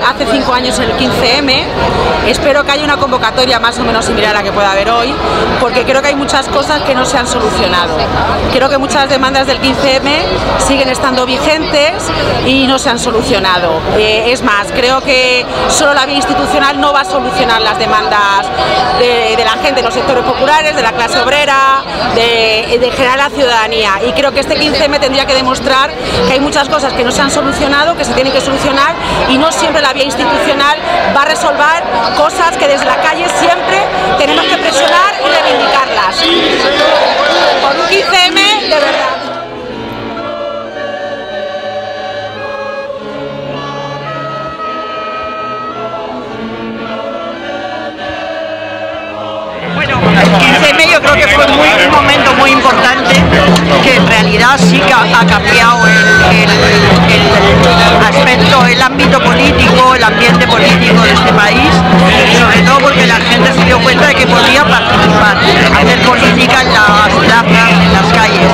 hace 5 años en el 15M. Espero que haya una convocatoria más o menos similar a la que pueda haber hoy, porque creo que hay muchas cosas que no se han solucionado. Creo que muchas demandas del 15M siguen estando vigentes y no se han solucionado. Es más, creo que solo la vía institucional no va a solucionar las demandas de la gente, de los sectores populares, de la clase obrera, de general la ciudadanía. Y creo que este 15M tendría que demostrar que hay muchas cosas que no se han solucionado, que se tienen que solucionar, y no siempre la vía institucional va a resolver cosas que desde la calle siempre tenemos que presionar y reivindicarlas. Por un 15M de verdad. El 15M yo creo que fue un momento muy importante, que en realidad sí que ha cambiado el aspecto, el ámbito político, el ambiente político de este país, sobre todo porque la gente se dio cuenta de que podía participar, hacer política en las plazas, en las calles.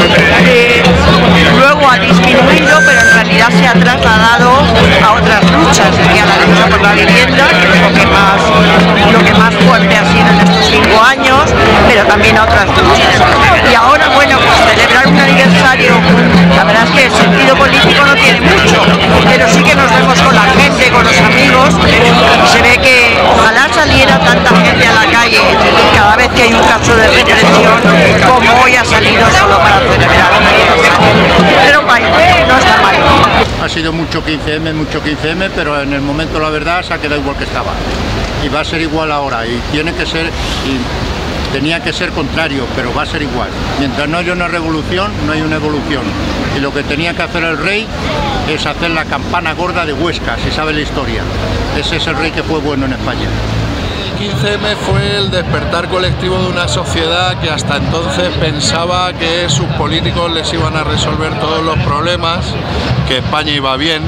Luego ha disminuido, pero en realidad se ha trasladado a otras luchas, sería la lucha por la vivienda, que es lo que más fuerte ha sido en estos 5 años, pero también a otras luchas. Y ahora, bueno, pues celebrar un aniversario, la verdad es que el sentido político no tiene mucho, pero sí que nos vemos con la gente, con los amigos, y se ve que ojalá saliera tanta gente a la calle cada vez que hay un caso de represión como hoy ha salido solo para celebrar un aniversario. Pero bueno, no está mal. Ha sido mucho 15M, pero en el momento la verdad se ha quedado igual que estaba. Y va a ser igual ahora, y tiene que ser, y tenía que ser contrario, pero va a ser igual. Mientras no haya una revolución, no hay una evolución. Y lo que tenía que hacer el rey es hacer la campana gorda de Huesca, si sabe la historia. Ese es el rey que fue bueno en España. El 15M fue el despertar colectivo de una sociedad que hasta entonces pensaba que sus políticos les iban a resolver todos los problemas, que España iba bien,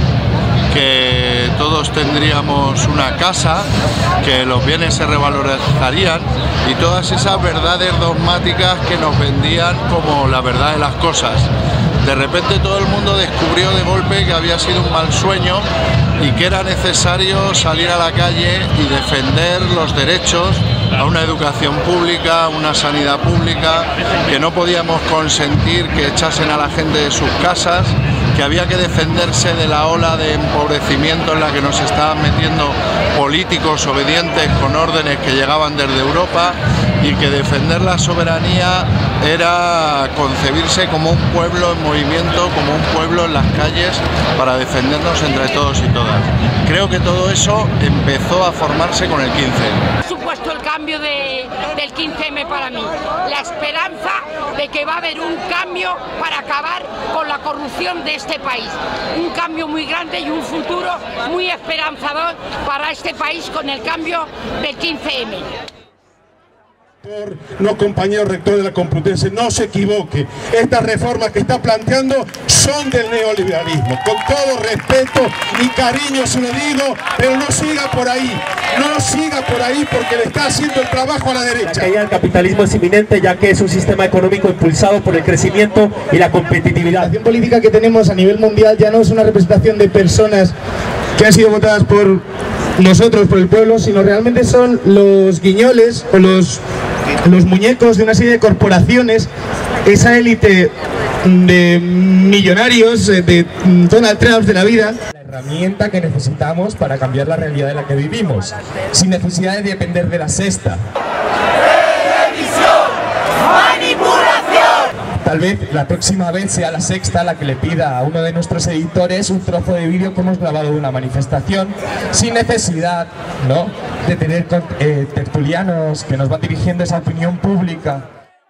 que todos tendríamos una casa, que los bienes se revalorizarían, y todas esas verdades dogmáticas que nos vendían como la verdad de las cosas. De repente todo el mundo descubrió de golpe que había sido un mal sueño y que era necesario salir a la calle y defender los derechos a una educación pública, a una sanidad pública, que no podíamos consentir que echasen a la gente de sus casas, que había que defenderse de la ola de empobrecimiento en la que nos estaban metiendo políticos obedientes con órdenes que llegaban desde Europa, y que defender la soberanía era concebirse como un pueblo en movimiento, como un pueblo en las calles, para defendernos entre todos y todas. Creo que todo eso empezó a formarse con el 15. Ha supuesto el cambio del 15M para mí, la esperanza de que va a haber un cambio para acabar con la corrupción de este país, un cambio muy grande y un futuro muy esperanzador para este país con el cambio del 15M. No, compañero rector de la Complutense, no se equivoque. Estas reformas que está planteando son del neoliberalismo. Con todo respeto y cariño se lo digo, pero no siga por ahí. No siga por ahí, porque le está haciendo el trabajo a la derecha. La caída del capitalismo es inminente, ya que es un sistema económico impulsado por el crecimiento y la competitividad. La acción política que tenemos a nivel mundial ya no es una representación de personas que han sido votadas por nosotros, por el pueblo, sino realmente son los guiñoles o los muñecos de una serie de corporaciones, esa élite de millonarios, de Donald Trump de la vida. La herramienta que necesitamos para cambiar la realidad en la que vivimos, sin necesidad de depender de la sexta. Tal vez la próxima vez sea la sexta la que le pida a uno de nuestros editores un trozo de vídeo que hemos grabado de una manifestación, sin necesidad, ¿no?, de tener tertulianos que nos van dirigiendo esa opinión pública.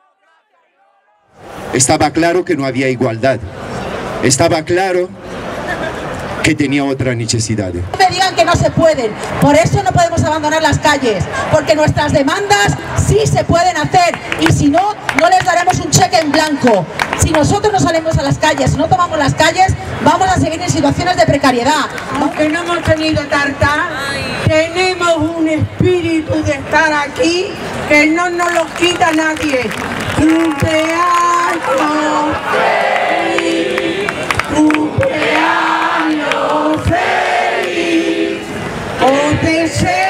Estaba claro que no había igualdad. Estaba claro que tenía otras necesidades. No me digan que no se pueden, por eso no podemos abandonar las calles, porque nuestras demandas sí se pueden hacer, y si no, no les daremos un cheque en blanco. Si nosotros no salimos a las calles, si no tomamos las calles, vamos a seguir en situaciones de precariedad. Aunque no hemos tenido tarta, tenemos un espíritu de estar aquí que no nos lo quita nadie. ¡Cumpleaños feliz! ¡Cumpleaños feliz! deseo